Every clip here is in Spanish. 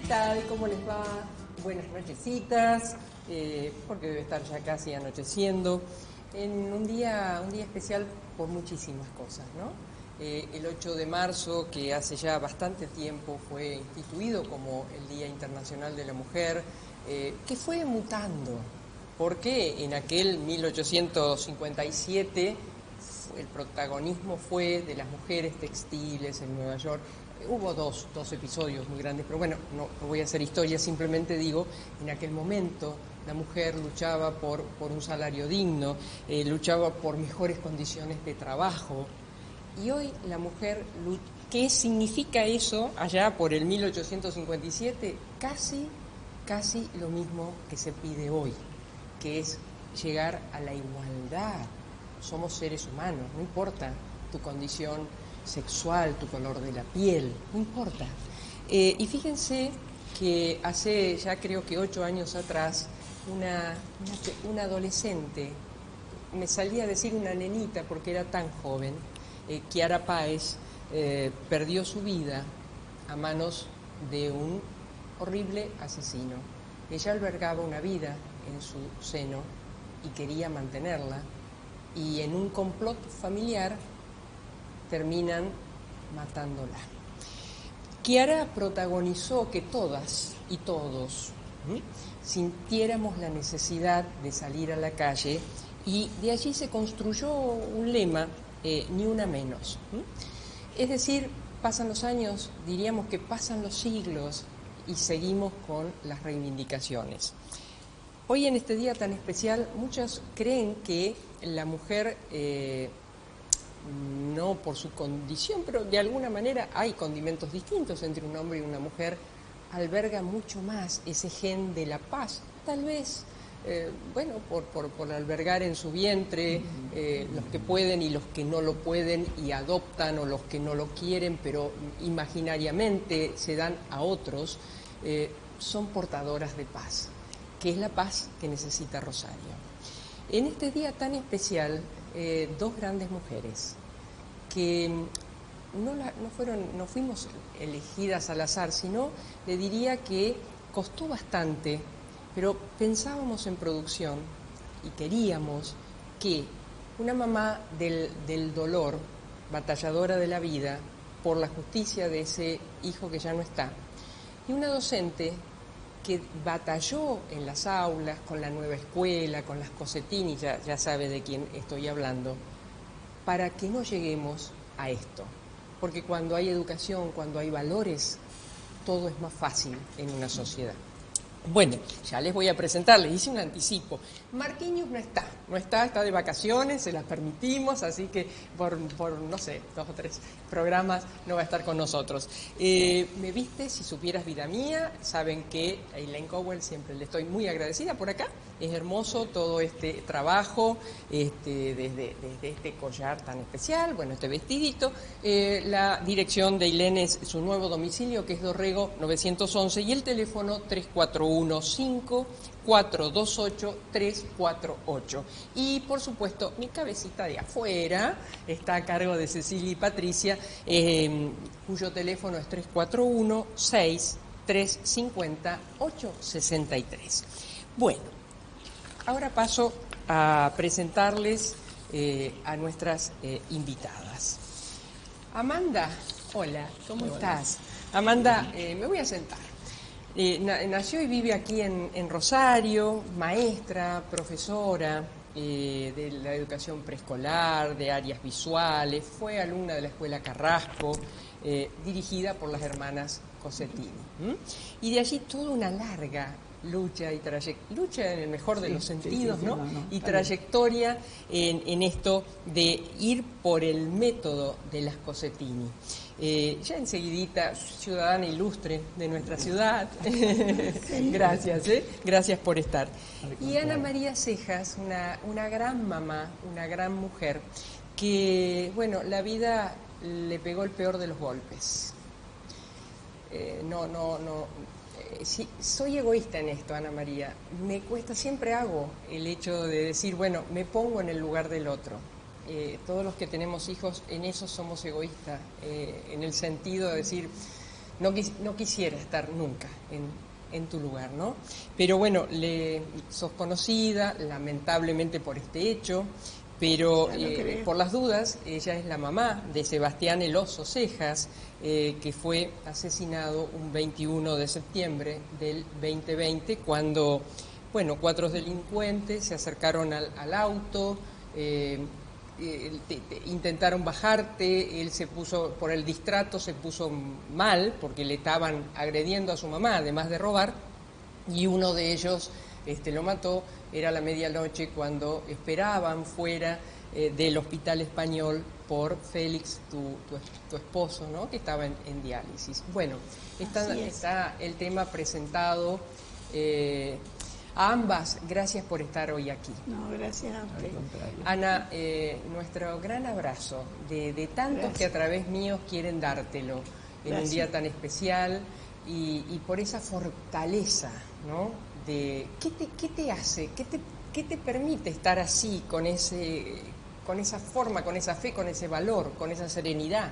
tal? ¿Cómo les va? Buenas nochecitas, porque debe estar ya casi anocheciendo. En un día especial por muchísimas cosas, ¿no? El 8 de marzo, que hace ya bastante tiempo fue instituido como el Día Internacional de la Mujer, que fue mutando, porque en aquel 1857 el protagonismo fue de las mujeres textiles en Nueva York. Hubo dos episodios muy grandes, pero bueno, no voy a hacer historia, simplemente digo, en aquel momento la mujer luchaba por un salario digno, luchaba por mejores condiciones de trabajo, y hoy la mujer, ¿qué significa eso allá por el 1857? Casi lo mismo que se pide hoy, que es llegar a la igualdad. Somos seres humanos, no importa tu condición sexual, tu color de la piel, no importa. Y fíjense que hace ya creo que 8 años atrás, una adolescente, me salía a decir una nenita porque era tan joven, Kiara Páez, perdió su vida a manos de un horrible asesino. Ella albergaba una vida en su seno y quería mantenerla, y en un complot familiar terminan matándola. Kiara protagonizó que todas y todos sintiéramos la necesidad de salir a la calle, y de allí se construyó un lema, ni una menos. Es decir, pasan los años, diríamos que pasan los siglos, y seguimos con las reivindicaciones. Hoy, en este día tan especial, muchos creen que la mujer, no por su condición, pero de alguna manera hay condimentos distintos entre un hombre y una mujer, alberga mucho más ese gen de la paz, tal vez, por albergar en su vientre los que pueden y los que no lo pueden y adoptan, o los que no lo quieren pero imaginariamente se dan a otros, son portadoras de paz, que es la paz que necesita Rosario. En este día tan especial, dos grandes mujeres que no fuimos elegidas al azar, sino le diría que costó bastante, pero pensábamos en producción y queríamos que una mamá del dolor, batalladora de la vida por la justicia de ese hijo que ya no está, y una docente que batalló en las aulas con la nueva escuela, con las Cossetini, ya sabe de quién estoy hablando, para que no lleguemos a esto. Porque cuando hay educación, cuando hay valores, todo es más fácil en una sociedad. Bueno, ya les voy a presentar, les hice un anticipo. Marquinhos no está de vacaciones, se las permitimos, así que por no sé, 2 o 3 programas no va a estar con nosotros. Me viste, si supieras vida mía, saben que a Elaine Cowell siempre le estoy muy agradecida por acá. Es hermoso todo este trabajo, desde este collar tan especial, bueno, este vestidito. La dirección de Elaine es su nuevo domicilio, que es Dorrego 911, y el teléfono 3415-428-348. Y, por supuesto, mi cabecita de afuera está a cargo de Cecilia y Patricia, cuyo teléfono es 341-6350-863. Bueno, ahora paso a presentarles a nuestras invitadas. Amanda, hola, ¿cómo estás? Amanda, me voy a sentar. Nació y vive aquí en Rosario, maestra, profesora de la educación preescolar, de áreas visuales, fue alumna de la Escuela Carrasco, dirigida por las hermanas Cossetini. Y de allí toda una larga lucha en el mejor de los sentidos, ¿no? Y trayectoria en esto de ir por el método de las Cossetini. Ya enseguidita, ciudadana ilustre de nuestra ciudad. Gracias, gracias por estar. Y Ana María Cejas, una gran mamá, una gran mujer, que, bueno, la vida le pegó el peor de los golpes. Sí, soy egoísta en esto, Ana María. Me cuesta, siempre hago el hecho de decir, bueno, me pongo en el lugar del otro. Todos los que tenemos hijos, en eso somos egoístas, en el sentido de decir, no quisiera estar nunca en tu lugar, ¿no? Pero bueno, sos conocida, lamentablemente por este hecho, pero por las dudas, ella es la mamá de Sebastián El Oso Cejas, que fue asesinado un 21 de septiembre del 2020, cuando, bueno, 4 delincuentes se acercaron al auto, intentaron bajarte, él se puso, por el distrato se puso mal, porque le estaban agrediendo a su mamá, además de robar, y uno de ellos lo mató. Era la medianoche cuando esperaban fuera del Hospital Español por Félix, tu esposo, ¿no? Que estaba en diálisis. Bueno, está el tema presentado. A ambas, gracias por estar hoy aquí. No, gracias a usted. Ana, nuestro gran abrazo de tantos que a través míos quieren dártelo en un día tan especial y por esa fortaleza, ¿no? ¿Qué te hace, qué te permite estar así, con esa forma, con esa fe, con ese valor, con esa serenidad?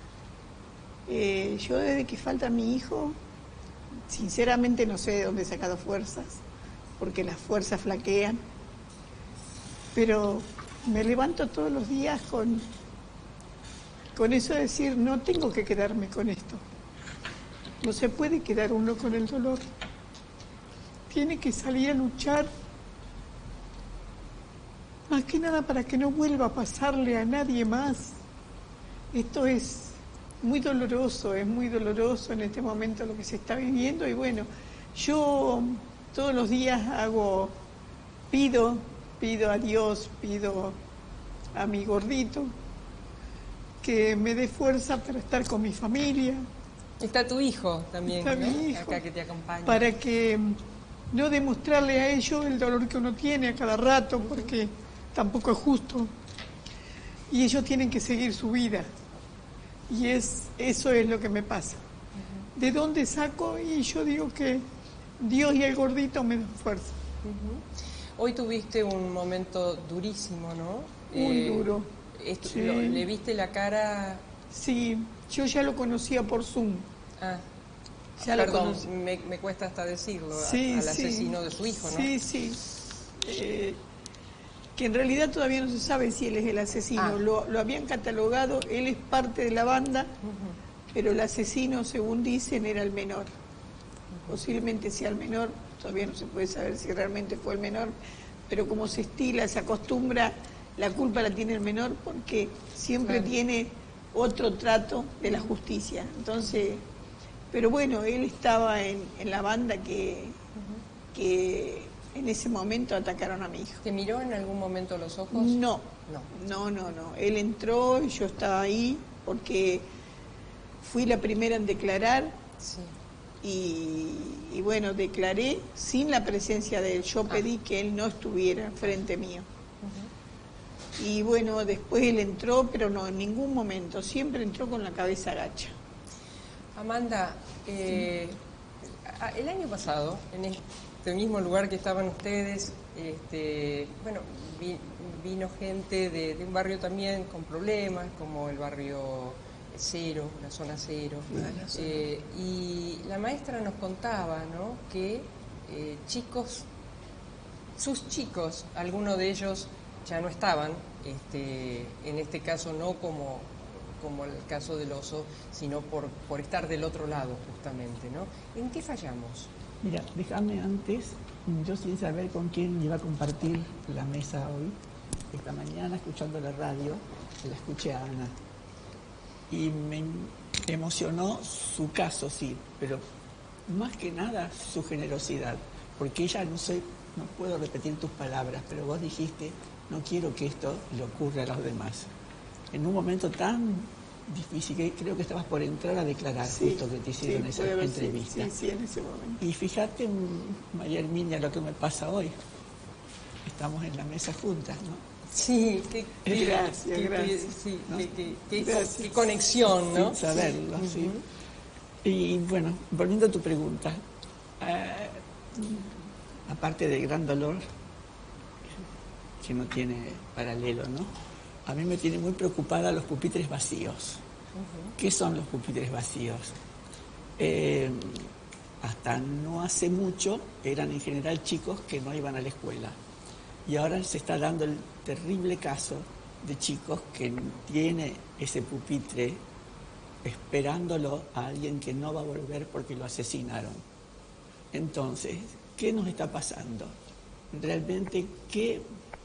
Yo desde que falta mi hijo, sinceramente no sé de dónde he sacado fuerzas, porque las fuerzas flaquean, pero me levanto todos los días con eso de decir, no tengo que quedarme con esto. No se puede quedar uno con el dolor. Tiene que salir a luchar, más que nada para que no vuelva a pasarle a nadie más. Esto es muy doloroso en este momento lo que se está viviendo. Y bueno, yo todos los días pido a Dios, pido a mi gordito que me dé fuerza para estar con mi familia. Está tu hijo también, está ¿no? Mi hijo, acá que te acompaña. Para que no demostrarle a ellos el dolor que uno tiene a cada rato, porque tampoco es justo. Y ellos tienen que seguir su vida. Y eso es lo que me pasa. ¿De dónde saco? Y yo digo que Dios y el gordito me dan fuerza. Hoy tuviste un momento durísimo, ¿no? Muy duro. Sí. ¿Le viste la cara? Sí, yo ya lo conocía por Zoom. Perdón, me cuesta hasta decirlo, al asesino de su hijo, ¿no? Sí. Que en realidad todavía no se sabe si él es el asesino. Lo habían catalogado, él es parte de la banda, pero el asesino, según dicen, era el menor. Posiblemente sea el menor, todavía no se puede saber si realmente fue el menor, pero como se estila, se acostumbra, la culpa la tiene el menor porque siempre tiene otro trato de la justicia. Entonces, pero bueno, él estaba en la banda que en ese momento atacaron a mi hijo. ¿Te miró en algún momento a los ojos? No. Él entró y yo estaba ahí porque fui la primera en declarar. Sí. Y bueno, declaré sin la presencia de él. Yo pedí que él no estuviera frente mío. Y bueno, después él entró, pero no, en ningún momento. Siempre entró con la cabeza agacha. Amanda, el año pasado, en este mismo lugar que estaban ustedes, bueno, vino gente de un barrio también con problemas, como el barrio Cero, la zona Cero. Y la maestra nos contaba, ¿no?, que sus chicos, algunos de ellos ya no estaban, en este caso no como el caso del oso, sino por estar del otro lado justamente, ¿no? ¿En qué fallamos? Mira, déjame antes, yo sin saber con quién iba a compartir la mesa hoy, esta mañana escuchando la radio, la escuché a Ana. Y me emocionó su caso, sí, pero más que nada su generosidad, porque ella, no puedo repetir tus palabras, pero vos dijiste, no quiero que esto le ocurra a los demás. En un momento tan difícil, que creo que estabas por entrar a declarar, justo que te hicieron esa entrevista. Sí, en ese momento. Y fíjate, María Herminia, lo que me pasa hoy. Estamos en la mesa juntas, ¿no? Sí, gracias. Sí, ¿no? qué conexión, ¿no? Sin saberlo, sí. Y bueno, volviendo a tu pregunta, aparte del gran dolor, que no tiene paralelo, ¿no? A mí me tiene muy preocupada los pupitres vacíos. ¿Qué son los pupitres vacíos? hasta no hace mucho eran en general chicos que no iban a la escuela. Y ahora se está dando el terrible caso de chicos que tiene ese pupitre esperándolo a alguien que no va a volver porque lo asesinaron. Entonces, ¿qué nos está pasando? Realmente, ¿qué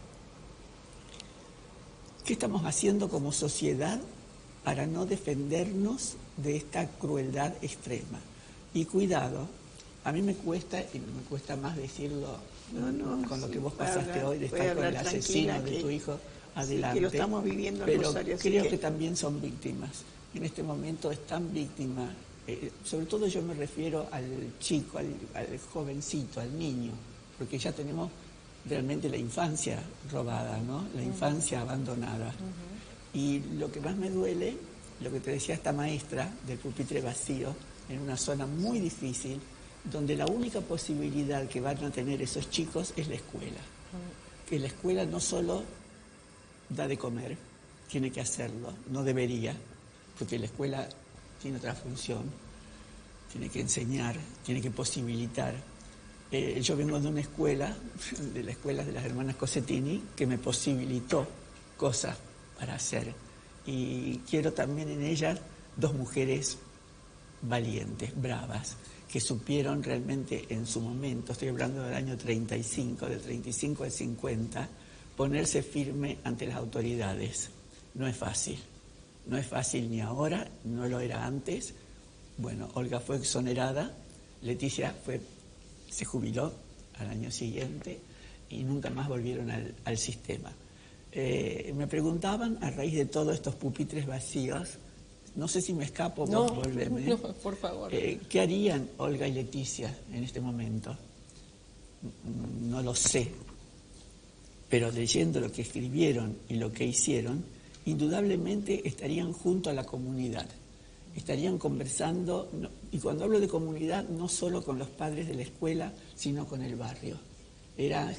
estamos haciendo como sociedad para no defendernos de esta crueldad extrema? Y cuidado, a mí me cuesta, y me cuesta más decirlo con lo que vos pasaste hoy, de estar con el asesino de tu hijo adelante, que lo estamos viviendo en pero Rosario, creo que también son víctimas. En este momento están víctimas, sobre todo yo me refiero al chico, al jovencito, al niño, porque ya tenemos realmente la infancia robada, ¿no? La infancia abandonada. Y lo que más me duele, lo que te decía esta maestra del pupitre vacío, en una zona muy difícil, donde la única posibilidad que van a tener esos chicos es la escuela. Que la escuela no solo da de comer, tiene que hacerlo, no debería, porque la escuela tiene otra función, tiene que enseñar, tiene que posibilitar. Yo vengo de una escuela, de la escuela de las hermanas Cosettini, que me posibilitó cosas para hacer. Y quiero también en ellas dos mujeres valientes, bravas, que supieron realmente en su momento, estoy hablando del año 35, del 35 al 50, ponerse firme ante las autoridades. No es fácil ni ahora, no lo era antes. Bueno, Olga fue exonerada, Leticia se jubiló al año siguiente y nunca más volvieron al sistema. Me preguntaban, a raíz de todos estos pupitres vacíos, no sé si me escapo, vos volveme. No, por favor. ¿Qué harían Olga y Leticia en este momento? No lo sé, pero leyendo lo que escribieron y lo que hicieron, indudablemente estarían junto a la comunidad, estarían conversando, y cuando hablo de comunidad, no solo con los padres de la escuela, sino con el barrio. Eran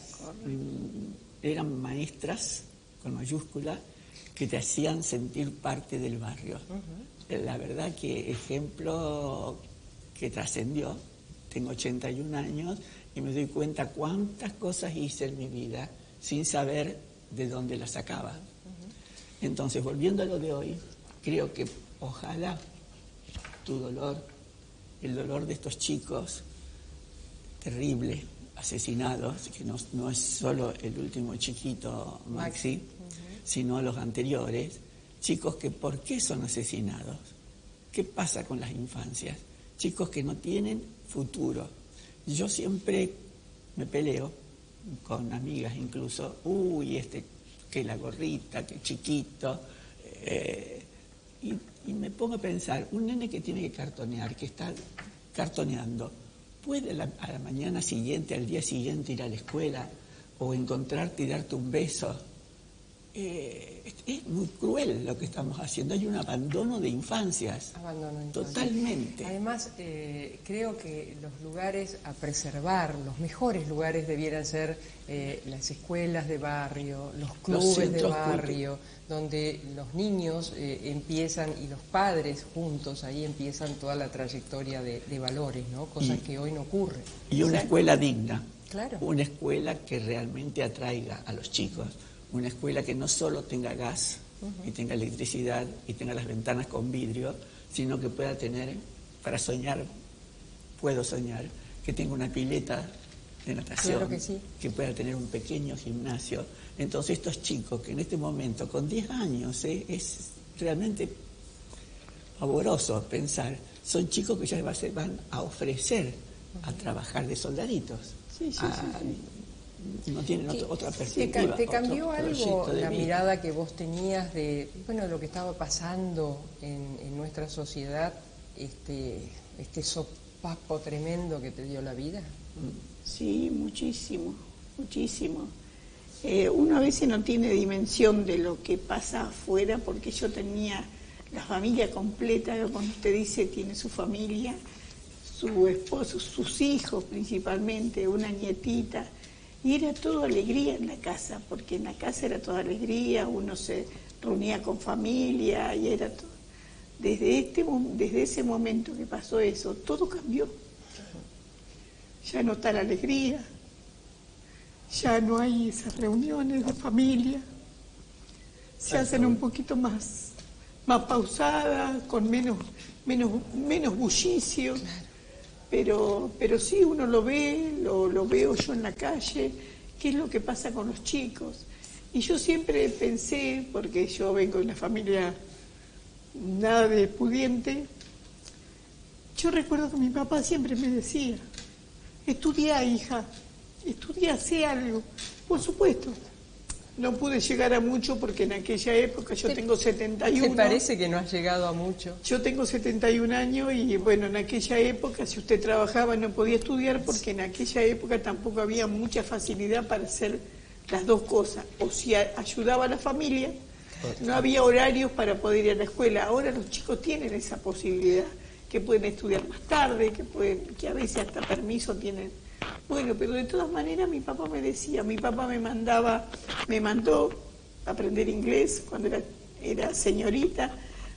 maestras, con mayúscula, que te hacían sentir parte del barrio. La verdad que ejemplo que trascendió. Tengo 81 años y me doy cuenta cuántas cosas hice en mi vida sin saber de dónde las sacaba. Entonces, volviendo a lo de hoy, creo que ojalá tu dolor, el dolor de estos chicos terrible, asesinados, que no es solo el último chiquito, Maxi, sino los anteriores, chicos que ¿por qué son asesinados? ¿Qué pasa con las infancias? Chicos que no tienen futuro. Yo siempre me peleo con amigas incluso, que la gorrita, que chiquito, y me pongo a pensar, un nene que tiene que cartonear, que está cartoneando, ¿puede a la mañana siguiente, al día siguiente ir a la escuela o encontrarte y darte un beso? Es muy cruel lo que estamos haciendo. Hay un abandono de infancias. Totalmente. Además, creo que los lugares a preservar, los mejores lugares debieran ser las escuelas de barrio, los clubes de barrio, donde los niños empiezan y los padres juntos, ahí empiezan toda la trayectoria de valores, ¿no? Cosas que hoy no ocurren. Y una escuela digna. Claro. Una escuela que realmente atraiga a los chicos. Una escuela que no solo tenga gas y tenga electricidad y tenga las ventanas con vidrio, sino que pueda tener, para soñar, puedo soñar, que tenga una pileta de natación, claro que sí, que pueda tener un pequeño gimnasio. Entonces estos chicos que en este momento, con 10 años, es realmente pavoroso pensar, son chicos que ya se van a ofrecer a trabajar de soldaditos. Sí. No tienen otra perspectiva. ¿Te cambió algo la mirada que vos tenías de lo que estaba pasando en nuestra sociedad, este sopapo tremendo que te dio la vida? Sí, muchísimo. Uno a veces no tiene dimensión de lo que pasa afuera, porque yo tenía la familia completa, cuando usted dice tiene su familia, su esposo, sus hijos principalmente, una nietita. Y era todo alegría en la casa, porque en la casa era toda alegría, uno se reunía con familia y era todo. desde ese momento que pasó eso, todo cambió. Ya no está la alegría, ya no hay esas reuniones de familia, se hacen un poquito más pausadas, con menos bullicio, pero sí uno lo ve, lo veo yo en la calle, qué es lo que pasa con los chicos. Y yo siempre pensé, porque yo vengo de una familia nada de pudiente, yo recuerdo que mi papá siempre me decía, estudia, hija, estudia, hacé algo. Por supuesto, no pude llegar a mucho porque en aquella época yo tengo 71. ¿Te parece que no has llegado a mucho? Yo tengo 71 años y bueno, en aquella época si usted trabajaba no podía estudiar porque en aquella época tampoco había mucha facilidad para hacer las dos cosas. O si ayudaba a la familia, no había horarios para poder ir a la escuela. Ahora los chicos tienen esa posibilidad, que pueden estudiar más tarde, que a veces hasta permiso tienen. Bueno, pero de todas maneras mi papá me decía, mi papá me mandó a aprender inglés cuando era señorita,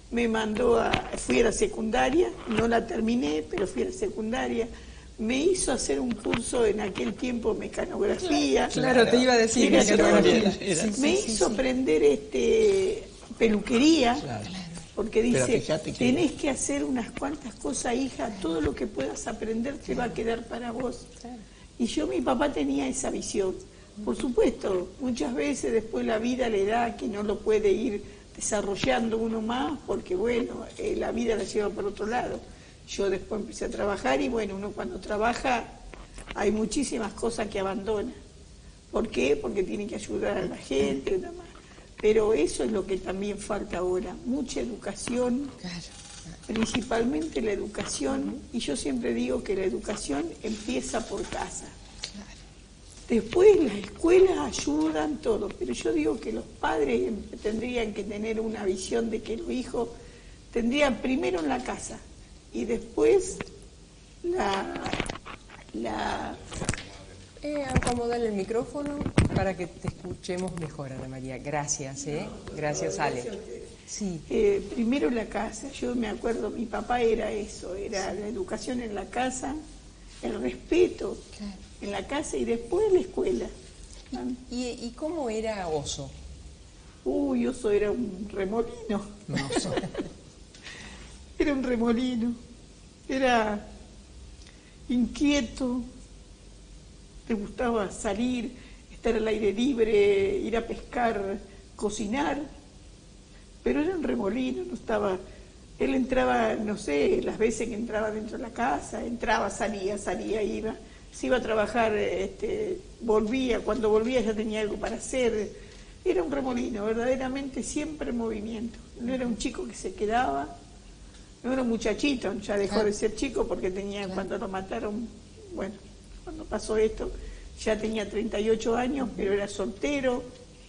fui a la secundaria, no la terminé, pero fui a la secundaria, me hizo hacer un curso en aquel tiempo mecanografía. Claro, te iba a decir mecanografía. Me hizo aprender peluquería. Claro. Porque dice, tenés que hacer unas cuantas cosas, hija, todo lo que puedas aprender te va a quedar para vos. Y mi papá tenía esa visión. Por supuesto, muchas veces después la vida le da que no lo puede ir desarrollando uno más, porque bueno, la vida la lleva por otro lado. Yo después empecé a trabajar y bueno, uno cuando trabaja hay muchísimas cosas que abandona. ¿Por qué? Porque tiene que ayudar a la gente y demás. Pero eso es lo que también falta ahora, mucha educación, principalmente la educación, y yo siempre digo que la educación empieza por casa. Después las escuelas ayudan todo, pero yo digo que los padres tendrían que tener una visión de que los hijos tendrían primero en la casa y después acomodar el micrófono para que te escuchemos mejor, Ana María. Gracias, Gracias, Ale. Sí. Primero la casa. Yo me acuerdo, mi papá era eso, era la educación en la casa, el respeto en la casa y después la escuela. ¿Y cómo era Oso? Oso era un remolino. Era un remolino. Era inquieto. Le gustaba salir, estar al aire libre, ir a pescar, cocinar, pero era un remolino, no estaba. Él entraba, no sé, las veces que entraba dentro de la casa, entraba, salía, iba, se iba a trabajar, volvía, cuando volvía ya tenía algo para hacer. Era un remolino, verdaderamente siempre en movimiento. No era un chico que se quedaba, no era un muchachito, ya dejó de ser chico porque tenía, cuando lo mataron, bueno, cuando pasó esto, ya tenía 38 años, pero era soltero.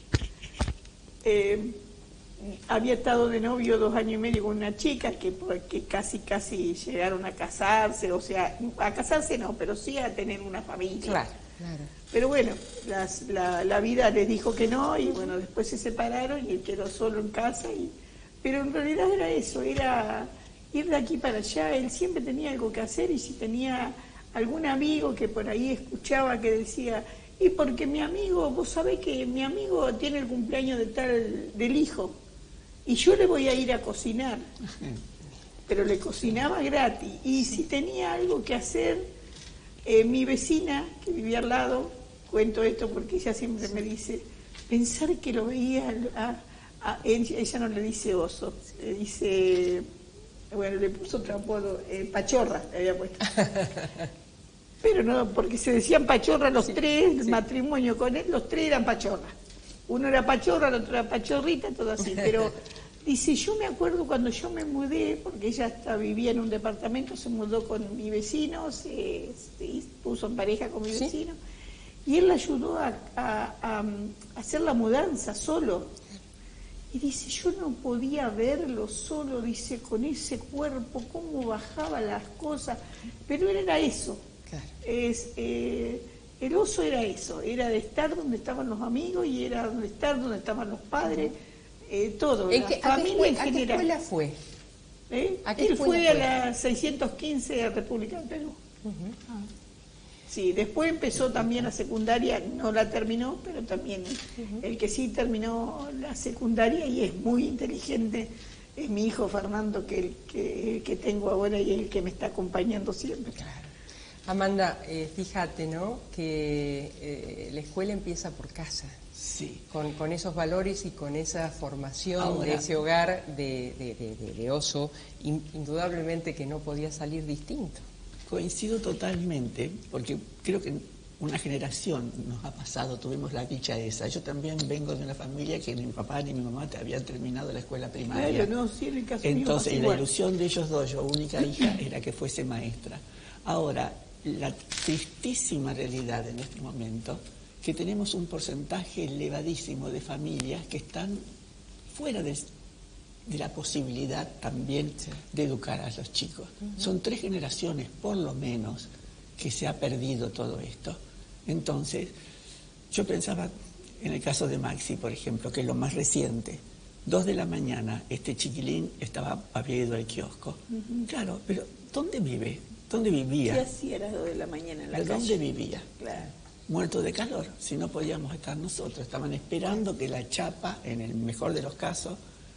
Había estado de novio 2 años y medio con una chica que casi llegaron a casarse, o sea, a casarse no, pero sí a tener una familia. Claro. Pero bueno, la vida les dijo que no, y bueno, después se separaron y él quedó solo en casa. Pero en realidad era eso, era ir de aquí para allá. Él siempre tenía algo que hacer, y si tenía algún amigo que por ahí escuchaba que decía, y porque mi amigo, vos sabés que mi amigo tiene el cumpleaños del hijo, y yo le voy a ir a cocinar, pero le cocinaba gratis. Y si tenía algo que hacer, mi vecina, que vivía al lado, cuento esto porque ella siempre me dice, pensar que lo veía ella no le dice Oso, le dice, bueno, le puso otro apodo, Pachorra le había puesto. Pero no, porque se decían Pachorra los tres, el matrimonio con él, los tres eran Pachorra. Uno era Pachorra, el otro era Pachorrita, todo así. Pero dice, yo me acuerdo cuando yo me mudé, porque ella vivía en un departamento, se mudó con mi vecino, se puso en pareja con mi vecino, y él la ayudó a hacer la mudanza solo. Y dice, yo no podía verlo solo, dice, con ese cuerpo, cómo bajaba las cosas, pero él era eso. El Oso era eso, era de estar donde estaban los amigos y era de estar donde estaban los padres, todo. ¿A qué escuela fue? ¿A qué Él escuela fue a la 615 de República del Perú. Sí, después empezó también la secundaria, no la terminó, pero también el que sí terminó la secundaria y es muy inteligente es mi hijo Fernando, que tengo ahora y el que me está acompañando siempre. Claro. Amanda, fíjate, ¿no?, que la escuela empieza por casa. Sí. Con esos valores y con esa formación Ahora, de ese hogar de Oso, indudablemente que no podía salir distinto. Coincido totalmente, porque creo que una generación nos ha pasado, tuvimos la dicha esa. Yo también vengo de una familia que ni mi papá ni mi mamá habían terminado la escuela primaria. Claro, no, sí, en el caso entonces, mío y la ilusión de ellos dos, yo única hija, era que fuese maestra. Ahora, la tristísima realidad en este momento, que tenemos un porcentaje elevadísimo de familias que están fuera de la posibilidad también de educar a los chicos. Son 3 generaciones, por lo menos, que se ha perdido todo esto. Entonces, yo pensaba en el caso de Maxi, por ejemplo, que es lo más reciente. 2 de la mañana, este chiquilín había ido al kiosco. Claro, pero ¿dónde vive? ¿Dónde vivía? ¿Qué hacía a las 2 de la mañana en la calle? ¿Dónde vivía? Claro. Muerto de calor, si no podíamos estar nosotros. Estaban esperando que la chapa, en el mejor de los casos,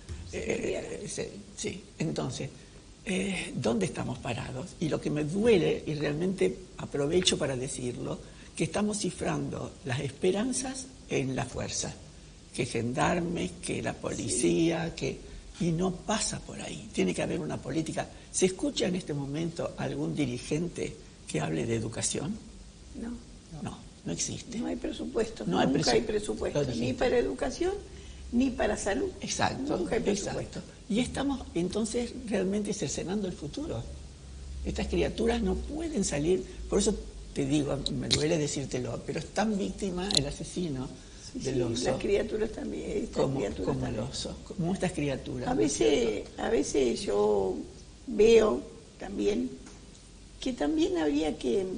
sí. Entonces, ¿dónde estamos parados? Y lo que me duele, y realmente aprovecho para decirlo, que estamos cifrando las esperanzas en la fuerza, que gendarmes, que la policía, y no pasa por ahí. Tiene que haber una política. ¿Se escucha en este momento algún dirigente que hable de educación? No existe. No hay presupuesto, Nunca hay presupuesto, ni para educación ni para salud. Exacto, nunca hay presupuesto. Y estamos entonces realmente cercenando el futuro. Estas criaturas no pueden salir, por eso te digo, me duele decírtelo, pero es tan víctima el asesino del oso. Las criaturas también. Como el oso, como estas criaturas. A veces yo veo también que también habría que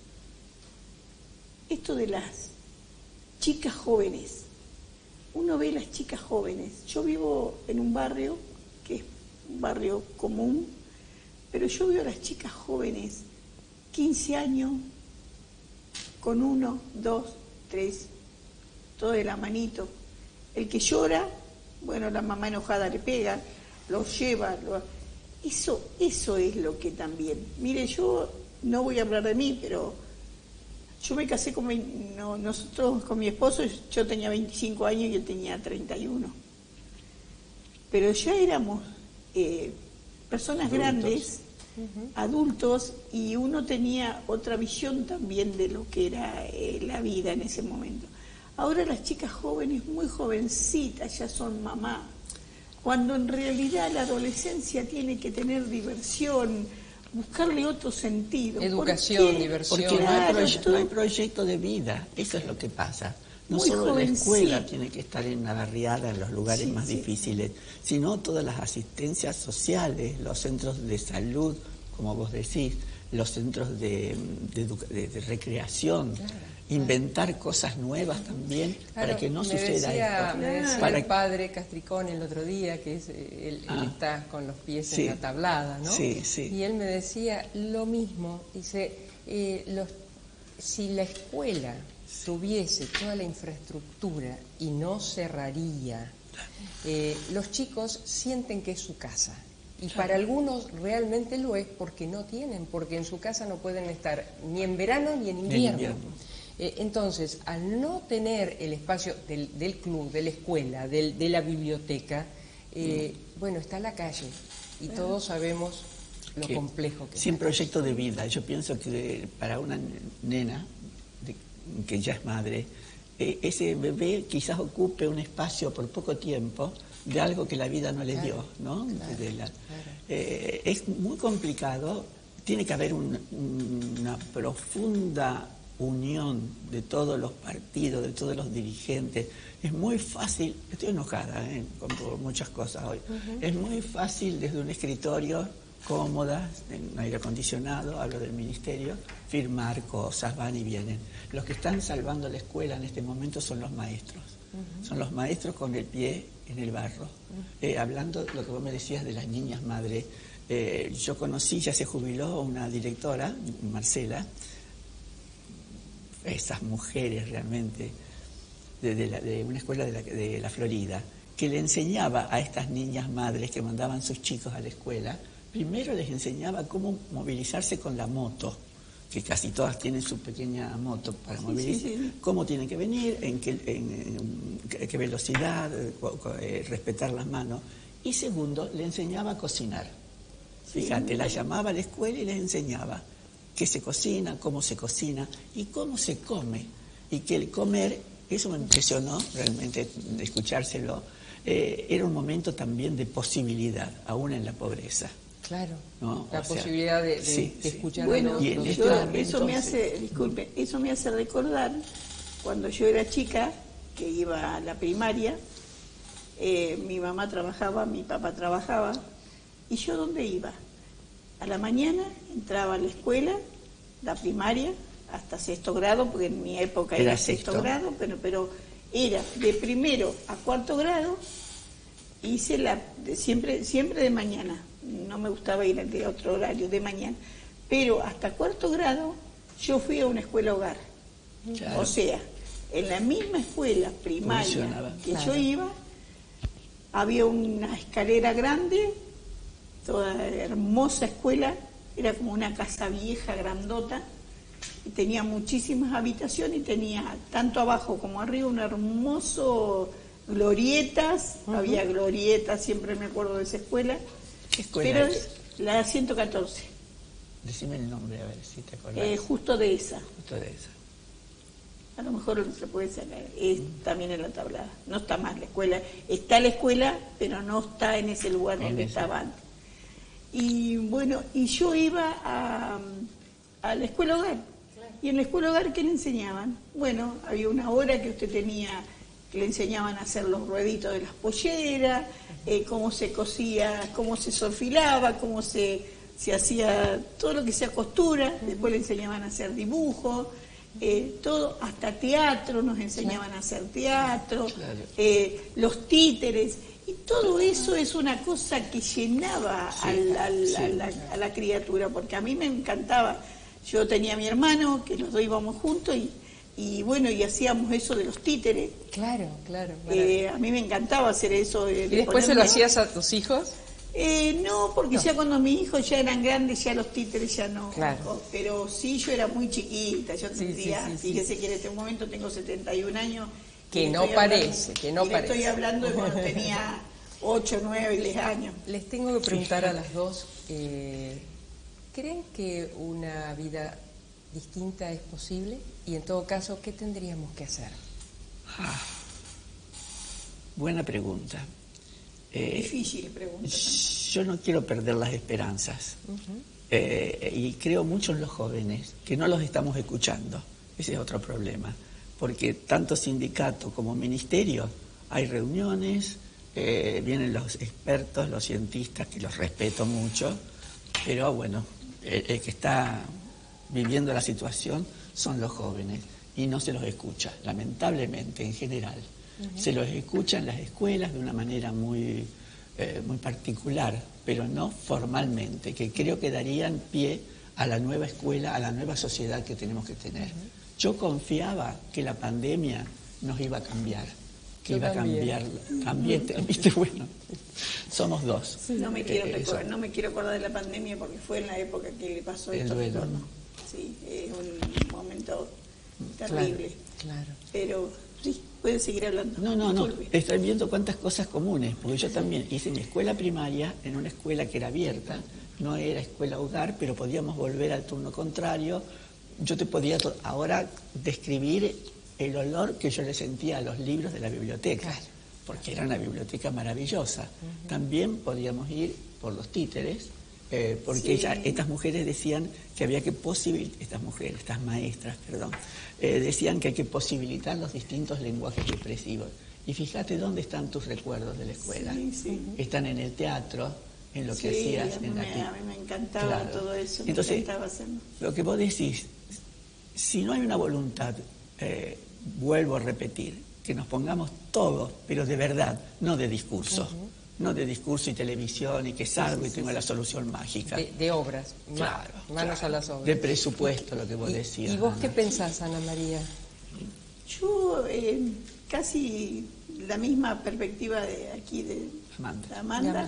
esto de las chicas jóvenes. Uno ve las chicas jóvenes. Yo vivo en un barrio que es un barrio común, pero yo veo a las chicas jóvenes, 15 años, con 1, 2, 3, todo de la manito. El que llora, bueno, la mamá enojada le pega, lo lleva. Eso es lo que también. Mire, yo no voy a hablar de mí, pero yo me casé nosotros con mi esposo, yo tenía 25 años y él tenía 31. Pero ya éramos personas grandes, adultos, y uno tenía otra visión también de lo que era la vida en ese momento. Ahora las chicas jóvenes, muy jovencitas, ya son mamá, cuando en realidad la adolescencia tiene que tener diversión, buscarle otro sentido. Educación, diversión. Porque no hay proyecto de vida, eso es lo que pasa. No solo la escuela tiene que estar en la barriada, en los lugares más difíciles, sino todas las asistencias sociales, los centros de salud, como vos decís, los centros de recreación, inventar cosas nuevas también para que no suceda esto. Me decía el padre Castricón el otro día, que él está con los pies en la tablada, ¿no? Sí. Y él me decía lo mismo, dice, si la escuela tuviese toda la infraestructura y no cerraría, los chicos sienten que es su casa. Y para algunos realmente lo es porque no tienen, porque en su casa no pueden estar ni en verano ni en invierno. Entonces, al no tener el espacio del club, de la escuela, de la biblioteca, bueno, está la calle y todos sabemos lo complejo que es. Sin proyecto de vida. Yo pienso que para una nena que ya es madre, ese bebé quizás ocupe un espacio por poco tiempo de algo que la vida no le dio, ¿no? Es muy complicado, tiene que haber una profunda unión de todos los partidos, de todos los dirigentes. Es muy fácil, estoy enojada con muchas cosas hoy, es muy fácil desde un escritorio cómodas, en aire acondicionado, hablo del ministerio, firmar cosas, van y vienen. Los que están salvando la escuela en este momento son los maestros. Son los maestros con el pie en el barro. Hablando de lo que vos me decías de las niñas madre, yo conocí, ya se jubiló, una directora, Marcela, esas mujeres realmente, de una escuela de la Florida, que le enseñaba a estas niñas madres que mandaban sus chicos a la escuela, primero les enseñaba cómo movilizarse con la moto, que casi todas tienen su pequeña moto para movilizarse, cómo tienen que venir, en qué velocidad, respetar las manos. Y segundo, le enseñaba a cocinar. Fíjate, la llamaba a la escuela y les enseñaba qué se cocina, cómo se cocina y cómo se come. Y que el comer, eso me impresionó realmente de escuchárselo, era un momento también de posibilidad, aún en la pobreza. Claro, ¿no? la posibilidad de escuchar. Bueno, eso me hace recordar cuando yo era chica, que iba a la primaria, mi mamá trabajaba, mi papá trabajaba, y yo ¿dónde iba? A la mañana entraba a la escuela, la primaria, hasta 6º grado, porque en mi época era 6º grado, pero era de 1º a 4º grado, hice siempre de mañana, no me gustaba ir de otro horario, de mañana, pero hasta 4º grado yo fui a una escuela hogar. Claro. O sea, en la misma escuela primaria que yo iba, había una escalera grande, toda hermosa escuela, era como una casa vieja, grandota, y tenía muchísimas habitaciones y tenía tanto abajo como arriba un hermoso glorietas, había glorietas, siempre me acuerdo de esa escuela. ¿Qué escuela es? La 114. Decime el nombre, a ver si te acordás. Justo de esa. Justo de esa. A lo mejor se puede sacar, también en la tablada. No está más la escuela. Está la escuela, pero no está en ese lugar donde estaba antes. Y bueno, y yo iba a la escuela hogar. Y en la escuela hogar, ¿qué le enseñaban? Bueno, había una hora que usted tenía, que le enseñaban a hacer los rueditos de las polleras, cómo se cosía, cómo se sorfilaba, cómo se hacía todo lo que sea costura. Después le enseñaban a hacer dibujos. Todo, hasta teatro, nos enseñaban a hacer teatro, los títeres, y todo eso es una cosa que llenaba a la criatura, porque a mí me encantaba. Yo tenía a mi hermano, que los dos íbamos juntos, y bueno, y hacíamos eso de los títeres. Claro. A mí me encantaba hacer eso. ¿Y después se lo hacías a tus hijos? No, porque ya cuando mis hijos ya eran grandes, ya los títeres ya no. Claro. Pero sí, yo era muy chiquita, yo tendría, fíjese que en este momento tengo 71 años. Que no parece. Estoy hablando de cuando tenía 8, 9, 10 años. Les tengo que preguntar a las dos, ¿creen que una vida distinta es posible? Y en todo caso, ¿qué tendríamos que hacer? Buena pregunta. Difícil pregunta. Yo no quiero perder las esperanzas. Y creo mucho en los jóvenes, que no los estamos escuchando. Ese es otro problema. Porque tanto sindicato como ministerio hay reuniones, vienen los expertos, los cientistas, que los respeto mucho, pero bueno, el que está viviendo la situación son los jóvenes y no se los escucha, lamentablemente, en general. Se los escucha en las escuelas de una manera muy particular, pero no formalmente, que creo que darían pie a la nueva escuela, a la nueva sociedad que tenemos que tener. Yo confiaba que la pandemia nos iba a cambiar, que iba a cambiar. También, ¿viste? Bueno, somos dos. No me quiero acordar de la pandemia porque fue en la época que le pasó esto. El duelo. Sí, es un momento terrible. Claro. Pero sí, puede seguir hablando. No. Estoy viendo cuántas cosas comunes, porque yo también hice mi escuela primaria en una escuela que era abierta, no era escuela hogar, pero podíamos volver al turno contrario. Yo te podía ahora describir el olor que yo le sentía a los libros de la biblioteca, porque era una biblioteca maravillosa. También podíamos ir por los títeres, porque estas mujeres decían que había que estas maestras, decían que hay que posibilitar los distintos lenguajes expresivos. Y fíjate dónde están tus recuerdos de la escuela. Están en el teatro, en lo que hacías en la a mí me encantaba todo eso. Entonces, lo que vos decís, si no hay una voluntad, vuelvo a repetir, que nos pongamos todos, pero de verdad, no de discurso, no de discurso y televisión y que salgo y tengo la solución mágica. De obras, Claro, manos claro. a las obras. De presupuesto, lo que vos decías. ¿Y vos Ana. qué pensás, Ana María? Yo casi la misma perspectiva de aquí de Amanda.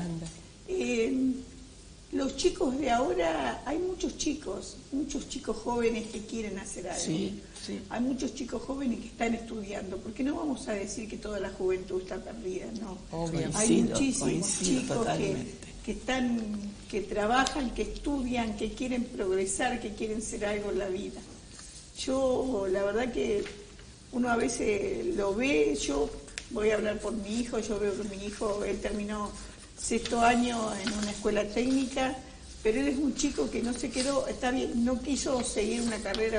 Los chicos de ahora, hay muchos chicos jóvenes que quieren hacer algo. Sí, sí. Hay muchos chicos jóvenes que están estudiando, porque no vamos a decir que toda la juventud está perdida, no. Obviamente. Hay muchísimos chicos totalmente. que trabajan, que estudian, que quieren progresar, que quieren ser algo en la vida. Yo, la verdad que uno a veces lo ve, yo voy a hablar por mi hijo, yo veo que mi hijo, él terminó 6º año en una escuela técnica, pero él es un chico que no se quedó, está bien, no quiso seguir una carrera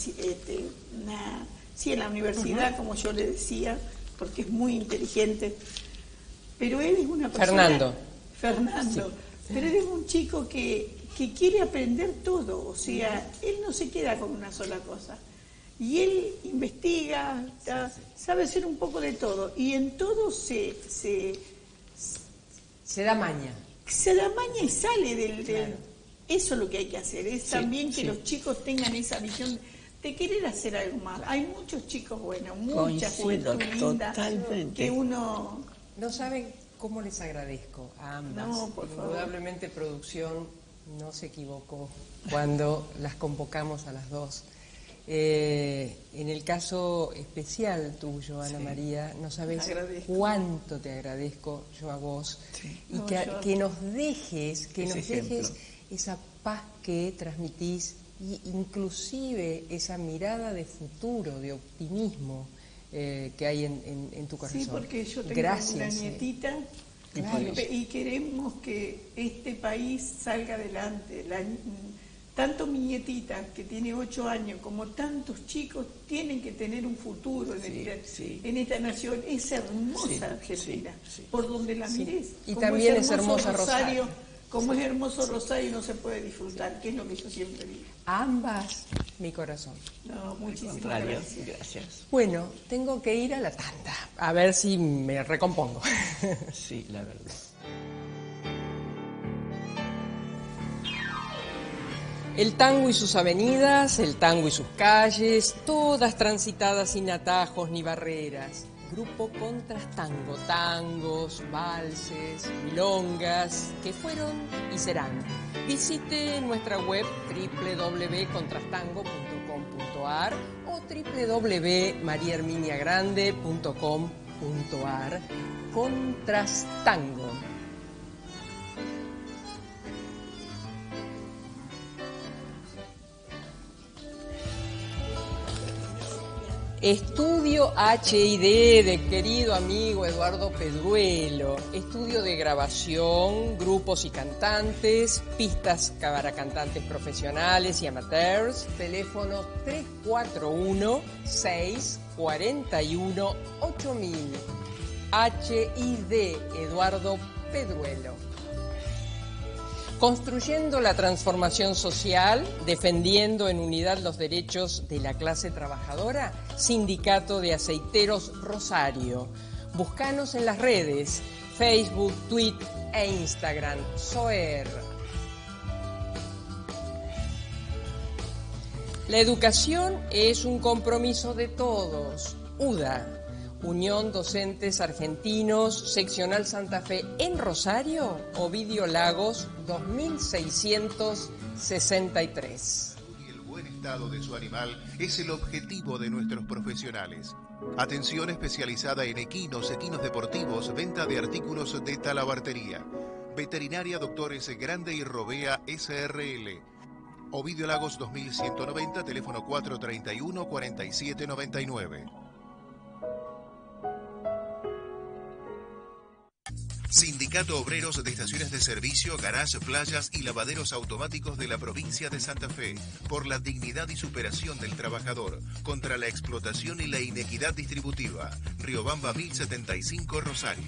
en la universidad, como yo le decía, porque es muy inteligente, pero él es una persona... Fernando. Sí. Pero él es un chico que quiere aprender todo, o sea, él no se queda con una sola cosa. Y él investiga, sabe hacer un poco de todo, y en todo se da maña. Se da maña y sale del... Claro. Eso es lo que hay que hacer, es también que los chicos tengan esa visión de querer hacer algo más. Hay muchos chicos buenos, mucha juventud linda, que uno... No saben cómo les agradezco a ambas. No, por favor. Indudablemente producción no se equivocó cuando las convocamos a las dos. En el caso especial tuyo, Ana María, no sabes cuánto te agradezco yo a vos, y que nos dejes esa paz que transmitís, y inclusive esa mirada de futuro, de optimismo que hay en tu corazón. Sí, porque yo tengo una nietita. Claro. Y queremos que este país salga adelante. Tanto mi nietita, que tiene 8 años, como tantos chicos, tienen que tener un futuro en esta nación. Es hermosa Argentina, por donde la mires. Y también es hermosa Rosario. Como es hermoso Rosario, no se puede disfrutar, que es lo que yo siempre digo. A ambas, mi corazón. No, muchísimas gracias. Bueno, tengo que ir a la tanda, a ver si me recompongo. Sí, la verdad. El tango y sus avenidas, el tango y sus calles, todas transitadas sin atajos ni barreras. Grupo Contrastango, tangos, valses, milongas, que fueron y serán. Visite nuestra web www.contrastango.com.ar o www.mariaherminiagrande.com.ar. Contrastango. Estudio HID de querido amigo Eduardo Pedruelo, estudio de grabación, grupos y cantantes, pistas para cantantes profesionales y amateurs, teléfono 341-641-8000. HID Eduardo Pedruelo. Construyendo la transformación social, defendiendo en unidad los derechos de la clase trabajadora, Sindicato de Aceiteros Rosario. Búscanos en las redes, Facebook, Twitter e Instagram, SOER. La educación es un compromiso de todos. UDA. Unión Docentes Argentinos, Seccional Santa Fe en Rosario, Ovidio Lagos, 2663. Y el buen estado de su animal es el objetivo de nuestros profesionales. Atención especializada en equinos deportivos, venta de artículos de talabartería. Veterinaria Doctores Grande y Robea SRL. Ovidio Lagos 2190, teléfono 431-4799. Sindicato Obreros de Estaciones de Servicio, Garage, Playas y Lavaderos Automáticos de la provincia de Santa Fe. Por la dignidad y superación del trabajador, contra la explotación y la inequidad distributiva. Riobamba 1075, Rosario.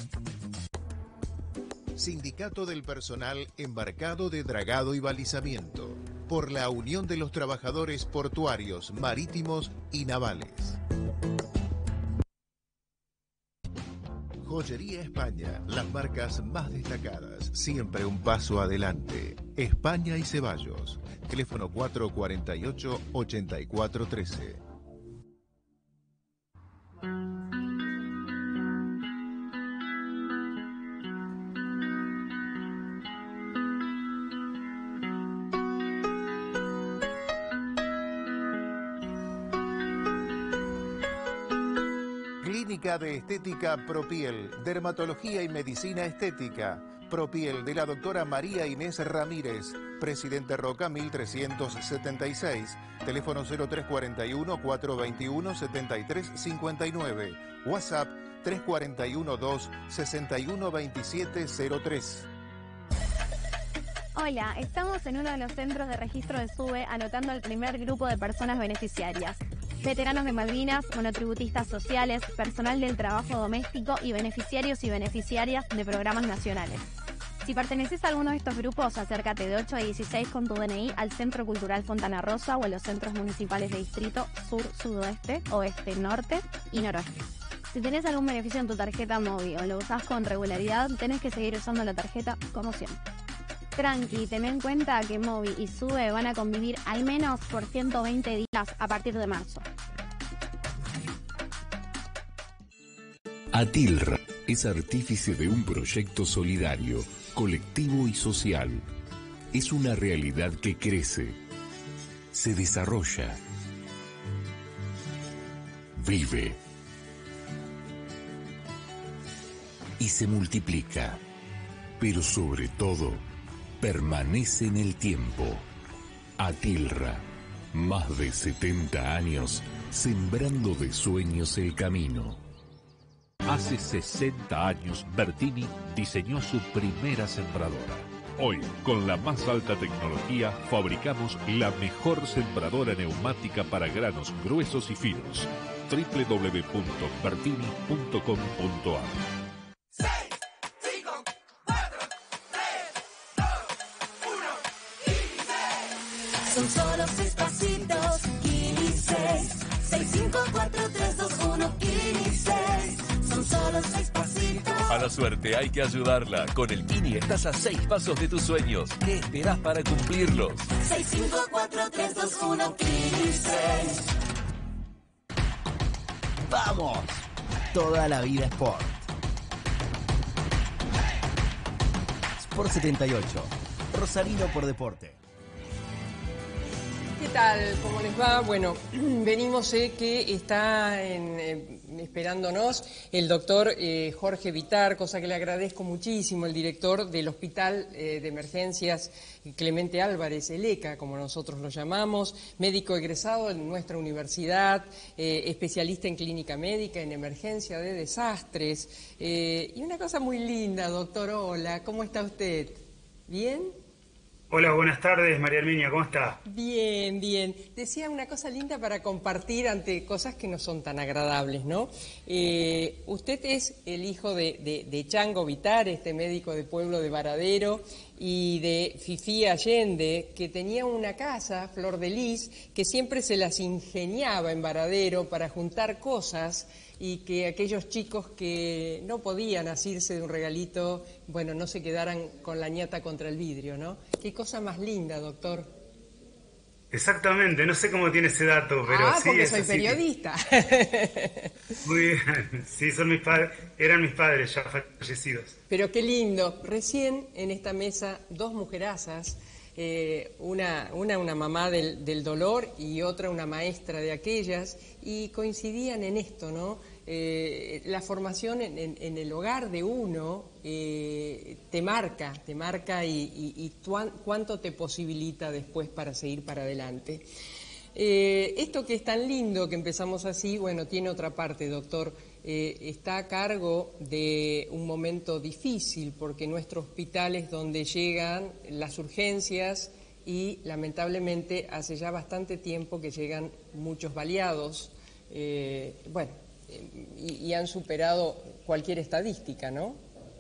Sindicato del Personal Embarcado de Dragado y Balizamiento. Por la unión de los trabajadores portuarios, marítimos y navales. Joyería España, las marcas más destacadas, siempre un paso adelante. España y Ceballos, teléfono 448-8413. Clínica de Estética Propiel, Dermatología y Medicina Estética. Propiel, de la doctora María Inés Ramírez, Presidente Roca 1376, teléfono 0341-421-7359, WhatsApp 341-2-612703. Hola, estamos en uno de los centros de registro de SUBE anotando al primer grupo de personas beneficiarias. Veteranos de Malvinas, monotributistas sociales, personal del trabajo doméstico y beneficiarios y beneficiarias de programas nacionales. Si perteneces a alguno de estos grupos, acércate de 8 a 16 con tu DNI al Centro Cultural Fontana Rosa o a los centros municipales de distrito sur, sudoeste, oeste, norte y noroeste. Si tenés algún beneficio en tu tarjeta móvil o lo usás con regularidad, tenés que seguir usando la tarjeta como siempre. Tranqui, ten en cuenta que Movi y SUBE van a convivir al menos por 120 días a partir de marzo. ATILRA es artífice de un proyecto solidario, colectivo y social. Es una realidad que crece, se desarrolla, vive y se multiplica, pero sobre todo permanece en el tiempo. ATILRA, más de 70 años sembrando de sueños el camino. Hace 60 años, Bertini diseñó su primera sembradora. Hoy, con la más alta tecnología, fabricamos la mejor sembradora neumática para granos gruesos y finos. www.bertini.com.ar. Son solo 6 pasitos, Kini 6. 6, 5, 4, 3, 2, 1, Kini 6. Son solo 6 pasitos. A la suerte hay que ayudarla. Con el Kini estás a 6 pasos de tus sueños. ¿Qué esperás para cumplirlos? 6, 5, 4, 3, 2, 1, Kini 6. ¡Vamos! Toda la vida Sport. Sport 78. Rosarino por deporte. ¿Qué tal? ¿Cómo les va? Bueno, venimos, que está esperándonos el doctor Jorge Vitar, cosa que le agradezco muchísimo, el director del Hospital de Emergencias Clemente Álvarez, el ECA, como nosotros lo llamamos, médico egresado en nuestra universidad, especialista en clínica médica, en emergencia de desastres. Y una cosa muy linda, doctor, hola, ¿cómo está usted? ¿Bien? Hola, buenas tardes, María Herminia, ¿cómo está? Bien, bien. Decía una cosa linda para compartir ante cosas que no son tan agradables, ¿no? Usted es el hijo de Chango Vitar, este médico de pueblo de Varadero, y de Fifí Allende, que tenía una casa, Flor de Lis, que siempre se las ingeniaba en Varadero para juntar cosas y que aquellos chicos que no podían asirse de un regalito, bueno, no se quedaran con la ñata contra el vidrio, ¿no? Qué cosa más linda, doctor. Exactamente, no sé cómo tiene ese dato, pero sí porque es soy así. Periodista. Muy bien, sí, son mis padres, eran mis padres ya fallecidos. Pero qué lindo, recién en esta mesa dos mujerazas, una mamá del dolor y otra una maestra de aquellas, y coincidían en esto, ¿no? La formación en el hogar de uno te marca y cuánto te posibilita después para seguir para adelante. Esto que es tan lindo que empezamos así, bueno, tiene otra parte, doctor. Está a cargo de un momento difícil porque nuestro hospital es donde llegan las urgencias y lamentablemente hace ya bastante tiempo que llegan muchos baleados, y han superado cualquier estadística, ¿no?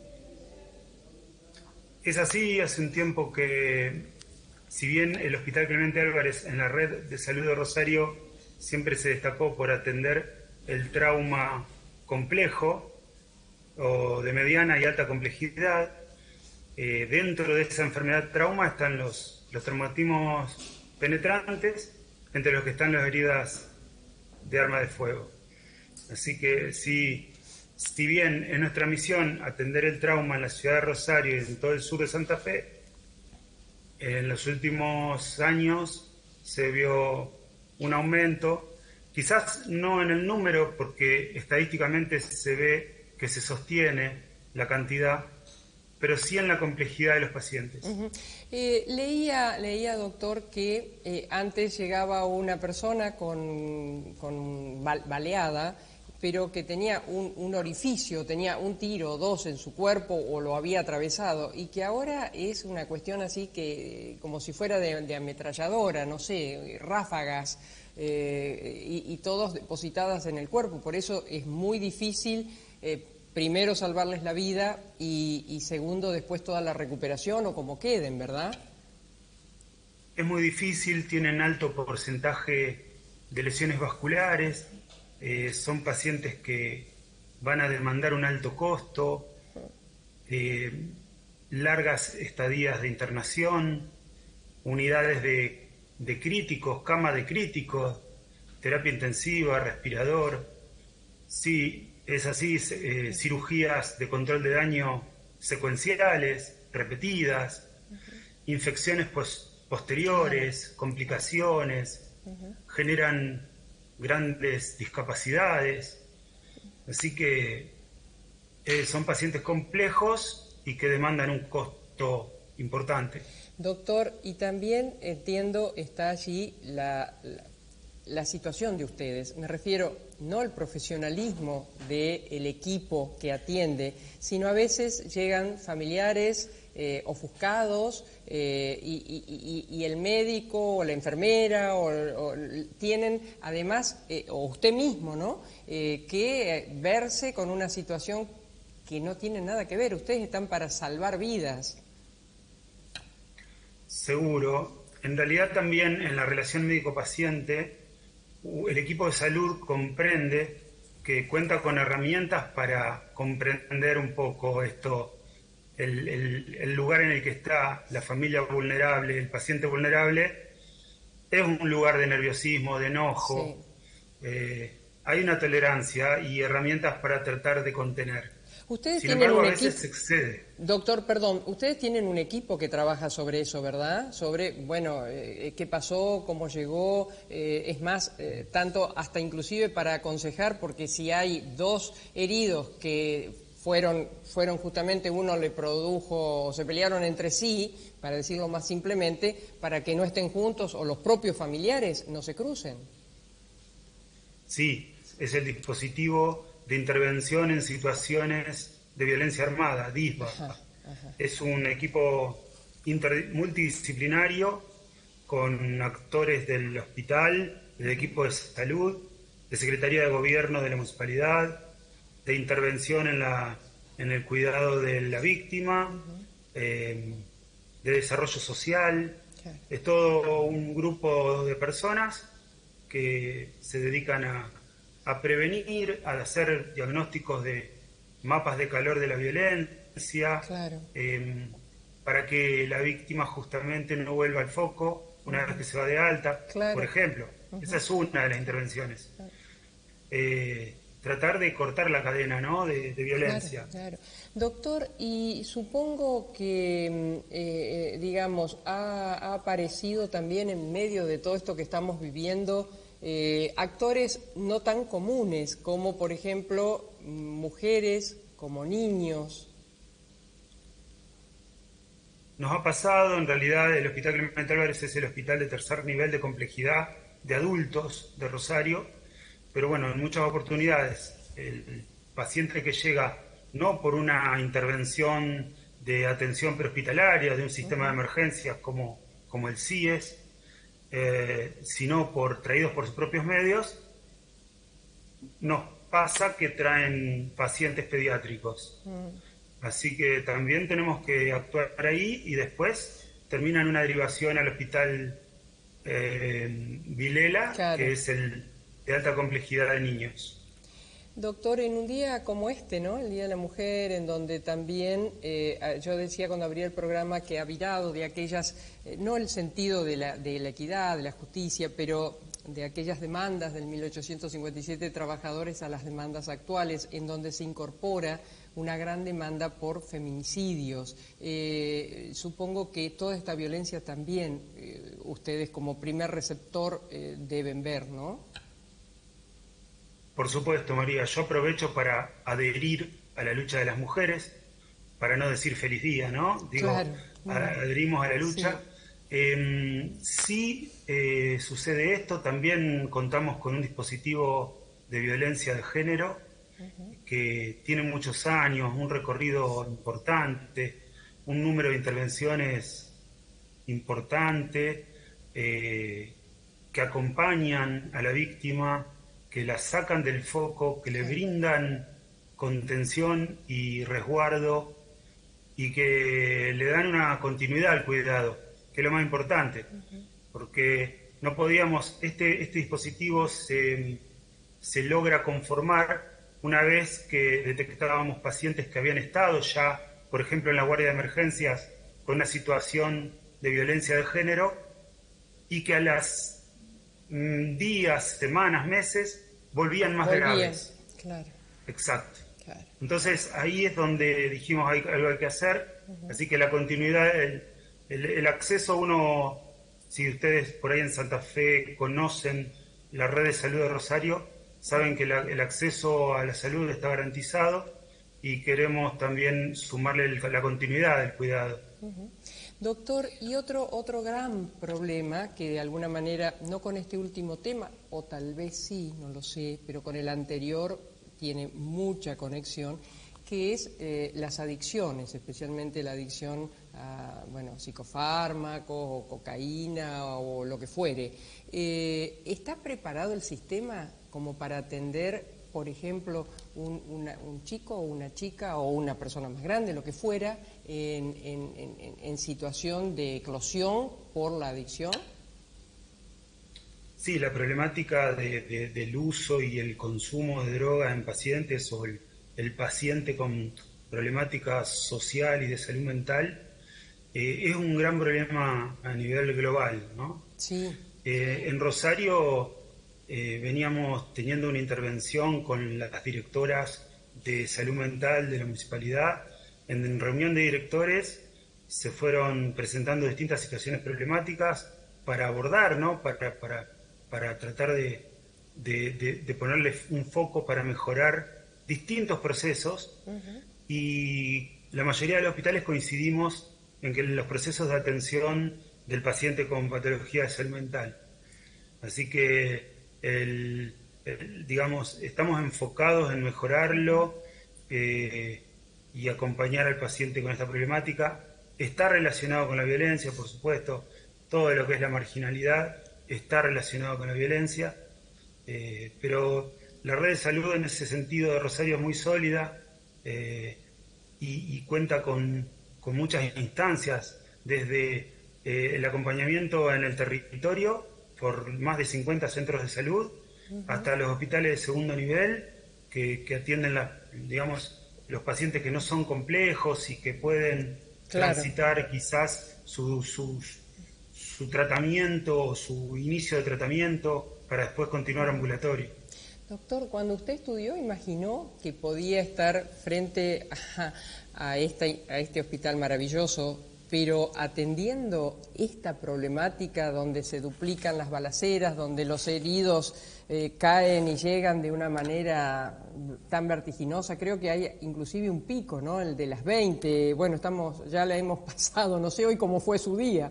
Es así, hace un tiempo que, si bien el Hospital Clemente Álvarez en la red de salud de Rosario siempre se destacó por atender el trauma complejo, o de mediana y alta complejidad. Dentro de esa enfermedad trauma están los traumatismos penetrantes, entre los que están las heridas de arma de fuego. Así que si bien es nuestra misión atender el trauma en la ciudad de Rosario y en todo el sur de Santa Fe, en los últimos años se vio un aumento, quizás no en el número, porque estadísticamente se ve que se sostiene la cantidad, pero sí en la complejidad de los pacientes. Leía, doctor, que antes llegaba una persona con baleada, pero que tenía un orificio, tenía un tiro o dos en su cuerpo o lo había atravesado, y que ahora es una cuestión así que como si fuera de ametralladora, no sé, ráfagas, y todos depositadas en el cuerpo. Por eso es muy difícil, primero salvarles la vida y segundo después toda la recuperación o como queden, ¿verdad? Es muy difícil, tienen alto porcentaje de lesiones vasculares. Son pacientes que van a demandar un alto costo, largas estadías de internación, unidades de críticos, cama de críticos, terapia intensiva, respirador. Sí, es así, cirugías de control de daño secuenciales, repetidas, infecciones posteriores, complicaciones, generan grandes discapacidades, así que son pacientes complejos y que demandan un costo importante. Doctor, y también entiendo está allí la situación de ustedes, me refiero no al profesionalismo del equipo que atiende, sino a veces llegan familiares ofuscados y el médico o la enfermera o tienen además, o usted mismo, ¿no? Que verse con una situación que no tiene nada que ver. Ustedes están para salvar vidas. Seguro. En realidad también en la relación médico-paciente el equipo de salud comprende que cuenta con herramientas para comprender un poco esto. El lugar en el que está la familia vulnerable, el paciente vulnerable, es un lugar de nerviosismo, de enojo. Sí. Hay una tolerancia y herramientas para tratar de contener. Ustedes Sin tienen embargo, un a veces equipo, se excede. Doctor, perdón, ustedes tienen un equipo que trabaja sobre eso, ¿verdad? Sobre, bueno, qué pasó, cómo llegó, es más, tanto hasta inclusive para aconsejar, porque si hay dos heridos que fueron justamente, uno le produjo, se pelearon entre sí, para decirlo más simplemente, para que no estén juntos o los propios familiares no se crucen. Sí, es el dispositivo de intervención en situaciones de violencia armada, DISVA. Es un equipo multidisciplinario con actores del hospital, del equipo de salud, de Secretaría de Gobierno de la Municipalidad, de intervención en el cuidado de la víctima, de desarrollo social. Es todo un grupo de personas que se dedican a prevenir, a hacer diagnósticos de mapas de calor de la violencia, para que la víctima justamente no vuelva al foco una vez que se va de alta, por ejemplo. Esa es una de las intervenciones. Tratar de cortar la cadena, ¿no?, de violencia. Claro. Doctor, y supongo que, digamos, ha aparecido también en medio de todo esto que estamos viviendo actores no tan comunes, como por ejemplo mujeres, como niños. Nos ha pasado, en realidad, el Hospital Clemente Álvarez es el hospital de tercer nivel de complejidad de adultos de Rosario, pero bueno, en muchas oportunidades el paciente que llega no por una intervención de atención prehospitalaria, de un sistema de emergencias como el CIES, sino traídos por sus propios medios, nos pasa que traen pacientes pediátricos. Así que también tenemos que actuar ahí y después termina en una derivación al hospital Vilela, que es el de alta complejidad de niños. Doctor, en un día como este, ¿no? El Día de la Mujer, en donde también, yo decía cuando abrí el programa que ha virado de aquellas, no el sentido de la equidad, de la justicia, pero de aquellas demandas del 1857 de trabajadores a las demandas actuales, en donde se incorpora una gran demanda por feminicidios. Supongo que toda esta violencia también ustedes como primer receptor deben ver, ¿no? Por supuesto, María. Yo aprovecho para adherir a la lucha de las mujeres, para no decir feliz día, ¿no? Digo, claro. Adherimos a la lucha. Sí, sucede esto. También contamos con un dispositivo de violencia de género que tiene muchos años, un recorrido importante, un número de intervenciones importante, que acompañan a la víctima, que la sacan del foco, que le brindan contención y resguardo y que le dan una continuidad al cuidado, que es lo más importante, porque no podíamos, este dispositivo se logra conformar una vez que detectábamos pacientes que habían estado ya, por ejemplo, en la guardia de emergencias con una situación de violencia de género y que a las días, semanas, meses volvían más graves. Claro. Exacto. Claro. Entonces ahí es donde dijimos algo hay que hacer, así que la continuidad, el acceso, uno, si ustedes por ahí en Santa Fe conocen la red de salud de Rosario, saben que el acceso a la salud está garantizado y queremos también sumarle la continuidad del cuidado. Doctor, y otro gran problema que de alguna manera, no con este último tema, o tal vez sí, no lo sé, pero con el anterior tiene mucha conexión, que es las adicciones, especialmente la adicción a psicofármacos o cocaína o lo que fuere. ¿Está preparado el sistema como para atender, por ejemplo, un chico o una chica o una persona más grande, lo que fuera, en situación de eclosión por la adicción? Sí, la problemática del uso y el consumo de drogas en pacientes o el paciente con problemática social y de salud mental es un gran problema a nivel global, ¿no? Sí. En Rosario veníamos teniendo una intervención con las directoras de salud mental de la municipalidad. En reunión de directores se fueron presentando distintas situaciones problemáticas para abordar, ¿no? Para tratar de ponerle un foco para mejorar distintos procesos. Y la mayoría de los hospitales coincidimos en que los procesos de atención del paciente con patología de salud mental. Así que digamos, estamos enfocados en mejorarlo y acompañar al paciente con esta problemática. Está relacionado con la violencia, por supuesto, todo lo que es la marginalidad está relacionado con la violencia, pero la red de salud en ese sentido de Rosario es muy sólida y cuenta con muchas instancias, desde el acompañamiento en el territorio por más de 50 centros de salud, hasta los hospitales de segundo nivel que atienden los pacientes que no son complejos y que pueden transitar quizás su tratamiento o su inicio de tratamiento para después continuar ambulatorio. Doctor, cuando usted estudió, ¿imaginó que podía estar frente a este hospital maravilloso, pero atendiendo esta problemática donde se duplican las balaceras, donde los heridos caen y llegan de una manera tan vertiginosa? Creo que hay inclusive un pico, ¿no? El de las 20. Bueno, ya la hemos pasado, no sé hoy cómo fue su día.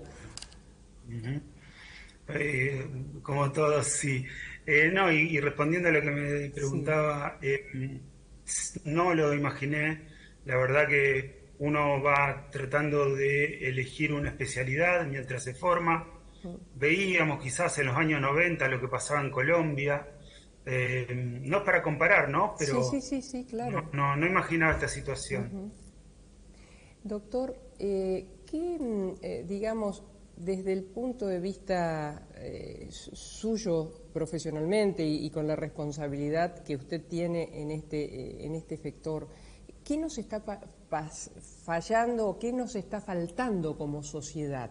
Como todos, sí. No, y respondiendo a lo que me preguntaba, no lo imaginé. La verdad que uno va tratando de elegir una especialidad mientras se forma. Veíamos quizás en los años 90 lo que pasaba en Colombia. No es para comparar, ¿no? Pero sí, claro. No imaginaba esta situación. Doctor, ¿qué, digamos, desde el punto de vista suyo profesionalmente y con la responsabilidad que usted tiene en este sector, ¿qué nos está fallando o qué nos está faltando como sociedad?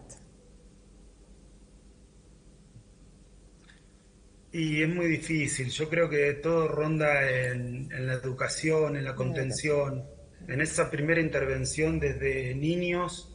Y es muy difícil. Yo creo que todo ronda en la educación, en la contención, en esa primera intervención desde niños,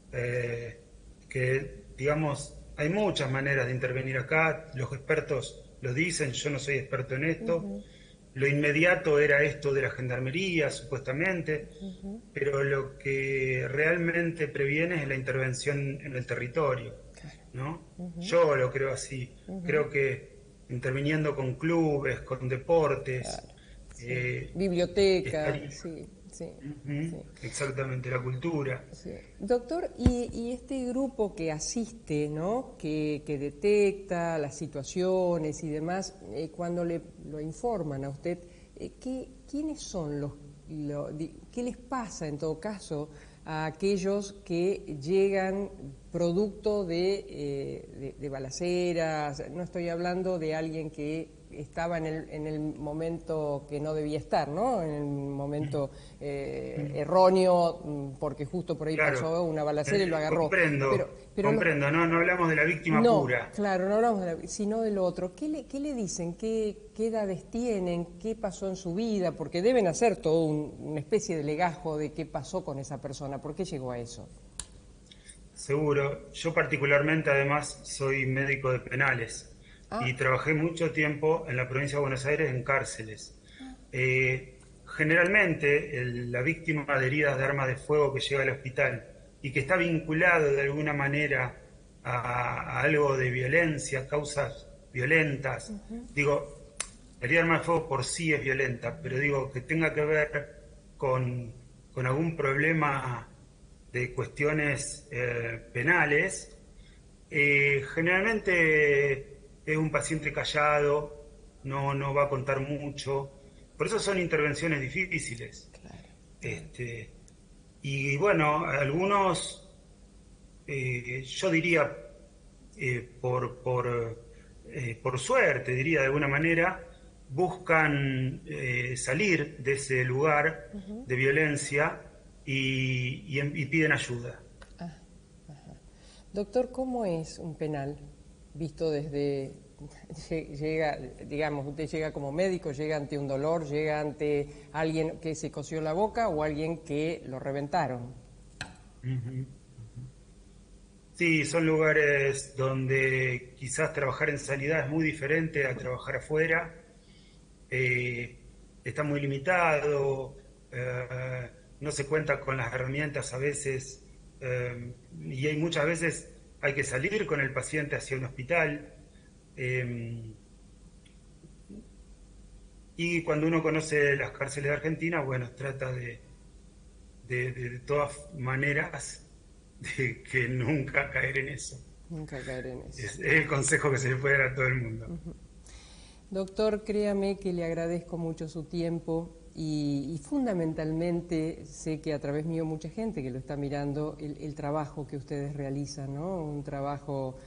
que, digamos, hay muchas maneras de intervenir acá. Los expertos lo dicen, yo no soy experto en esto. Lo inmediato era esto de la gendarmería, supuestamente, pero lo que realmente previene es la intervención en el territorio, ¿no? Yo lo creo así. Creo que interviniendo con clubes, con deportes, bibliotecas, sí. Exactamente, la cultura. Sí. Doctor, y este grupo que asiste, ¿no? que detecta las situaciones y demás, cuando lo informan a usted, ¿quiénes son qué les pasa en todo caso a aquellos que llegan producto de balaceras? No estoy hablando de alguien que estaba en el momento que no debía estar, ¿no? En el momento erróneo, porque justo por ahí pasó una balacera y lo agarró. Comprendo, no hablamos de la víctima pura. Claro, no hablamos sino del otro. ¿Qué le dicen? ¿Qué edades tienen? ¿Qué pasó en su vida? Porque deben hacer todo una especie de legajo de qué pasó con esa persona. ¿Por qué llegó a eso? Seguro. Yo particularmente, además, soy médico de penales. Y trabajé mucho tiempo en la provincia de Buenos Aires en cárceles. Generalmente la víctima de heridas de arma de fuego que llega al hospital y que está vinculado de alguna manera a algo de violencia, causas violentas, digo, la herida de arma de fuego por sí es violenta, pero digo que tenga que ver con algún problema de cuestiones penales, generalmente es un paciente callado, no va a contar mucho, por eso son intervenciones difíciles. Claro. Y bueno, algunos, yo diría, por suerte, diría de alguna manera, buscan salir de ese lugar de violencia y piden ayuda. Doctor, ¿cómo es un penal? Visto desde, usted llega como médico, llega ante un dolor, llega ante alguien que se cosió la boca o alguien que lo reventaron. Sí, son lugares donde quizás trabajar en sanidad es muy diferente a trabajar afuera. Está muy limitado, no se cuenta con las herramientas a veces, y hay muchas veces hay que salir con el paciente hacia un hospital, y cuando uno conoce las cárceles de Argentina, bueno, trata de todas maneras de que nunca caer en eso. Nunca caer en eso. Es el consejo que se le puede dar a todo el mundo. Doctor, créame que le agradezco mucho su tiempo y fundamentalmente sé que a través mío mucha gente que lo está mirando el trabajo que ustedes realizan, ¿no? Un trabajo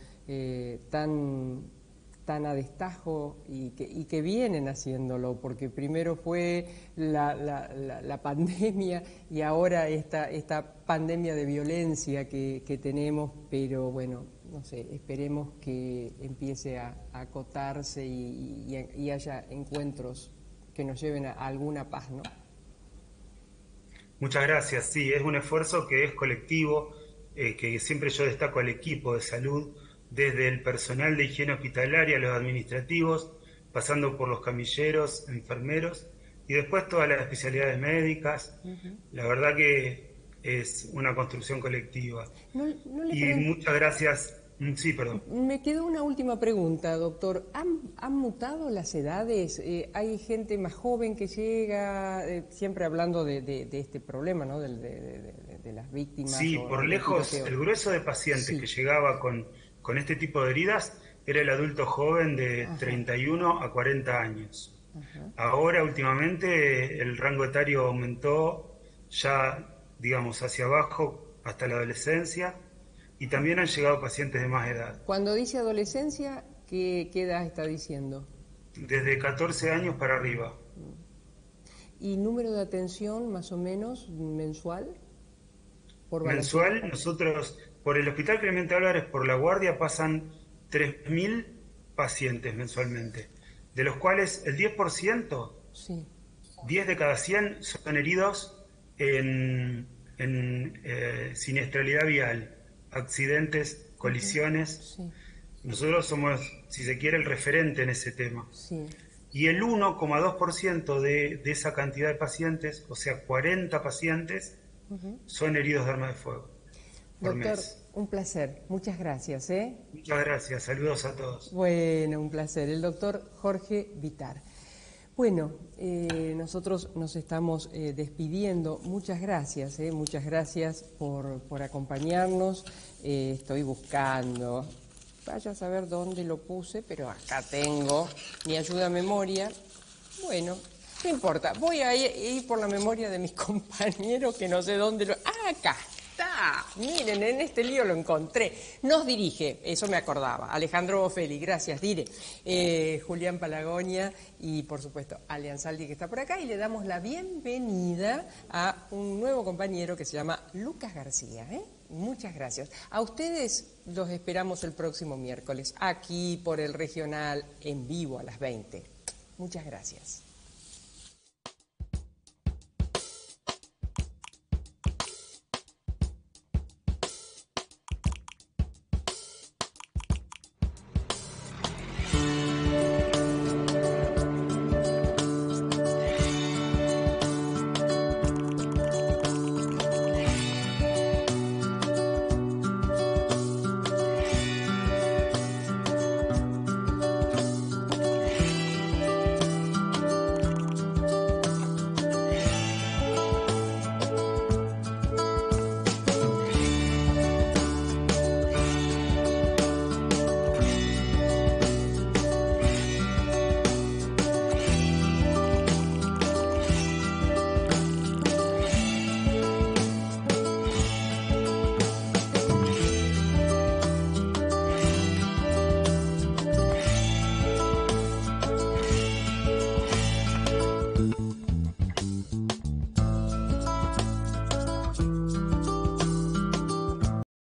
tan a destajo y que vienen haciéndolo, porque primero fue la pandemia y ahora esta pandemia de violencia que tenemos, pero bueno, no sé, esperemos que empiece a acotarse y haya encuentros que nos lleven a alguna paz, ¿no? Muchas gracias. Sí, es un esfuerzo que es colectivo, que siempre yo destaco al equipo de salud, desde el personal de higiene hospitalaria, los administrativos, pasando por los camilleros, enfermeros y después todas las especialidades médicas. La verdad que es una construcción colectiva. Muchas gracias. Sí, perdón. Me quedó una última pregunta, doctor. ¿Han mutado las edades? ¿Hay gente más joven que llega, siempre hablando de este problema, ¿no? De las víctimas? Sí, por lejos, el grueso de pacientes que llegaba con este tipo de heridas era el adulto joven de 31 a 40 años. Ahora, últimamente, el rango etario aumentó ya, digamos, hacia abajo hasta la adolescencia, y también han llegado pacientes de más edad. Cuando dice adolescencia, ¿qué edad está diciendo? Desde 14 años para arriba. ¿Y número de atención más o menos mensual? Mensual, nosotros por el Hospital Clemente Álvarez, por La Guardia, pasan 3.000 pacientes mensualmente, de los cuales el 10%, sí. 10 de cada 100 son heridos en siniestralidad vial, accidentes, colisiones. Sí. Nosotros somos, si se quiere, el referente en ese tema. Sí. Y el 1,2% de esa cantidad de pacientes, o sea, 40 pacientes, son heridos de arma de fuego por Doctor, mes. un placer. Muchas gracias. Muchas gracias. Saludos a todos. Bueno, un placer. El doctor Jorge Vitar. Bueno, nosotros nos estamos despidiendo. Muchas gracias, muchas gracias por acompañarnos. Estoy buscando, vaya a saber dónde lo puse, pero acá tengo mi ayuda a memoria. Bueno, no importa, voy a ir por la memoria de mis compañeros que no sé dónde lo... ¡Ah, acá está! Miren, en este lío lo encontré. Nos dirige, eso me acordaba, Alejandro Bofelli, gracias, Dire, Julián Palagonia y, por supuesto, Ale Ansaldi, que está por acá, y le damos la bienvenida a un nuevo compañero que se llama Lucas García, Muchas gracias. A ustedes los esperamos el próximo miércoles, aquí por el Regional, en vivo a las 20. Muchas gracias.